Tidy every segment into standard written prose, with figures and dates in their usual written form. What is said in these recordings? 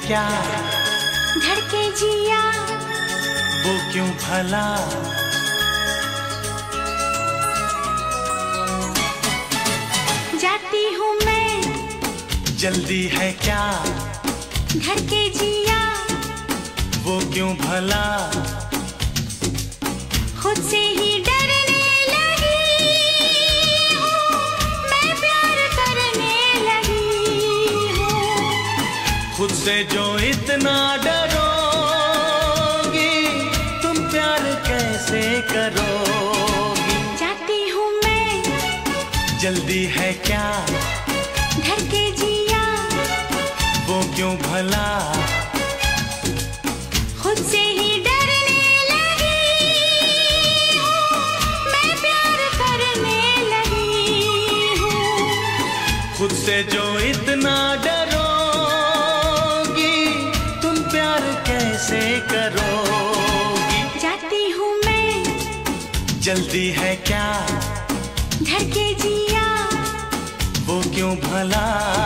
क्या धड़के जिया वो क्यों भला, जाती हूँ मैं जल्दी है क्या धड़के जिया वो क्यों भला, खुद से ही डरने लगी हूँ, मैं प्यार करने लगी हूँ। खुद से जो इतना डरोगी तुम प्यार कैसे करोगी। जाती हूँ मैं जल्दी है क्या धड़के जिया वो क्यों भला, खुद से ही डरने लगी हूँ, मैं प्यार करने लगी हूँ। खुद से जो इतना डरोगी तुम प्यार कैसे करोगी। जाती हूँ मैं जल्दी है क्या धड़के जिया वो क्यों भला,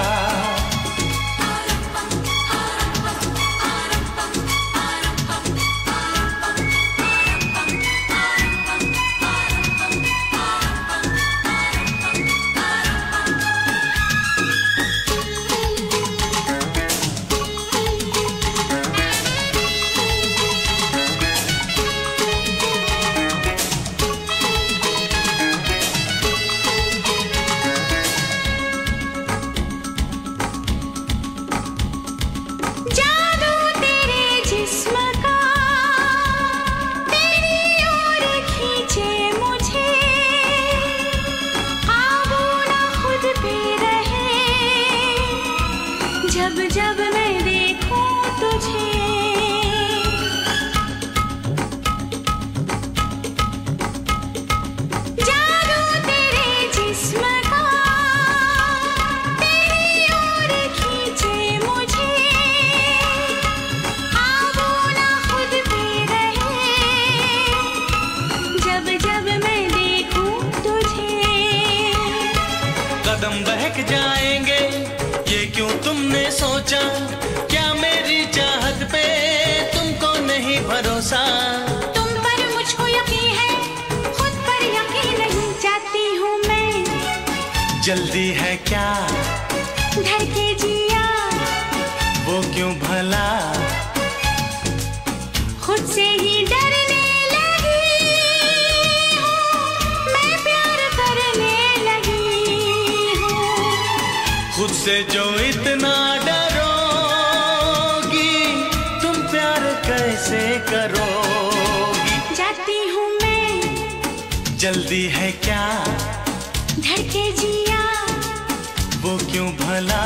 जब जब मैं देखूं तुझे, जादू तेरे जिस्म का तेरी ओर खींचे मुझे, आबो ना खुद पे रहे जब जब मैं देखूं तुझे। कदम बहक जाएंगे ये क्यों तुमने सोचा, क्या मेरी चाहत पे तुमको नहीं भरोसा। तुम पर मुझको यकीन है खुद पर यकीन नहीं। जाती हूँ मैं जल्दी है क्या धड़के जिया वो क्यों भला, खुद से ही डरने लगी हूँ, मैं प्यार करने लगी हूँ। खुद से जो इतना डरोगी तुम प्यार कैसे करोगी। जाती हूँ मैं जल्दी है क्या धड़के जिया वो क्यों भला,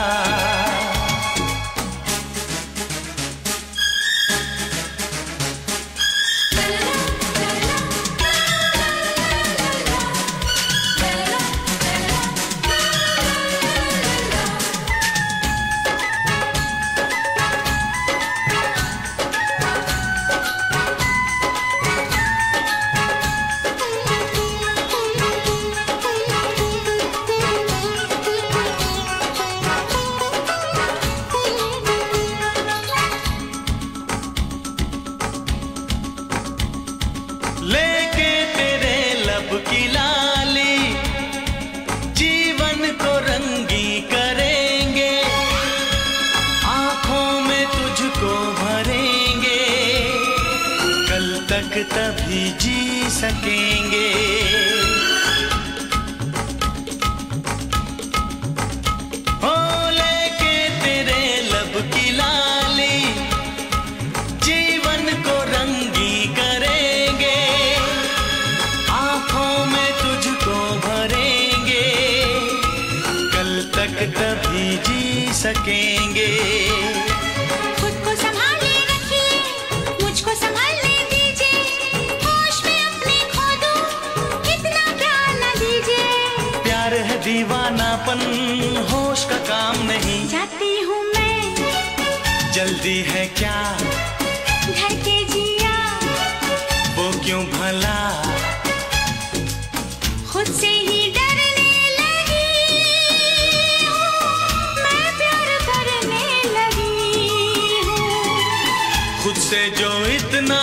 लेके तेरे लब की लाली जीवन को रंगी करेंगे, आंखों में तुझको भरेंगे, कल तक तभी जी सकेंगे। ओ लेके तेरे लब की लाली जीवन को रंगी करेंगे, आंखों में तुझको भरेंगे, कल तक तभी जी सकेंगे। खुद को संभाले रखिए मुझको संभालने दीजिए, होश में अपने खो दूं कितने जो इतना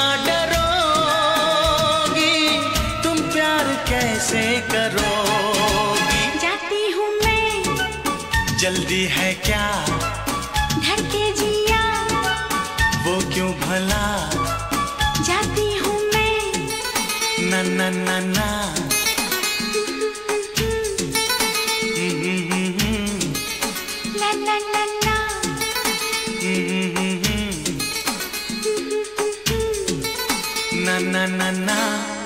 डरोगी, तुम प्यार कैसे करोगी? जाती हूँ मैं, जल्दी है क्या? धड़के जिया, वो क्यों भला? जाती हूँ मैं, ना ना ना ना। ला ला ला ला, ना ना ना ना।